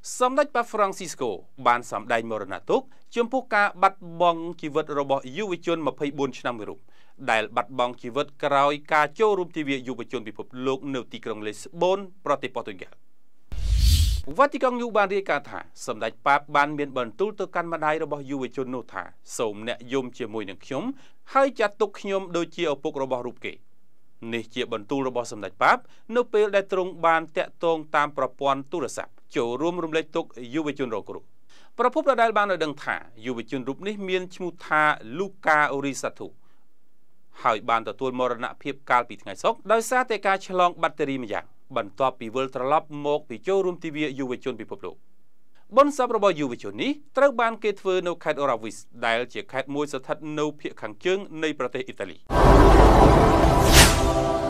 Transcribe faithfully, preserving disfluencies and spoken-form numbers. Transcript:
សម្ដេចប៉ាហ្វ្រង់ស៊ីស្កូបានសម្ដែងមរណទុក្ខចំពោះការបាត់បង់ជីវិតរបស់យុវជនម្ភៃបួនឆ្នាំមួយរូបដែលបាត់បង់ជីវិតក្រោយការចូលរួមទិវាយុវជនពិភពលោកនៅទីក្រុងលីស្បូនប្រទេសប៉ូទុយហ្គាល់វ៉ាទីកង់ញូបានរាយការណ៍ថាសម្ដេចប៉ាបបានមានបន្ទូលទៅកាន់ម្ដាយរបស់យុវជននោះថាសូមអ្នកយំជាមួយនឹងខ្ញុំហើយចាត់ទុកខ្ញុំដូចជាឪពុករបស់រូបគេនេះជាបន្ទូលរបស់សម្ដេចប៉ាបនៅពេលដែលទ្រង់បានតាក់ទងតាមប្រព័ន្ធទូរស័ព្ទចូលរួមរំលែកទុក្ខយុវជនរងគ្រោះប្រពន្ធដដែលបានឲ្យដឹងថាយុវជនរូបនេះមានឈ្មោះថាលូកាអូរីសាធូហើយបានទទួលមរណភាពកាលពីថ្ងៃសុក្រដោយសារតែការឆ្លងបាក់តេរីម្យ៉ាងបន្ទាប់ពីវិលត្រឡប់មកពីចូលរួមទិវាយុវជនពិភពលោកបុណ្យសពរបស់យុវជននេះត្រូវបានគេធ្វើនៅខេត្តអូរ៉ាវីសដែលជាខេត្តមួយស្ថិតនៅភាគខាងជើងនៃប្រទេសអ៊ីតាលី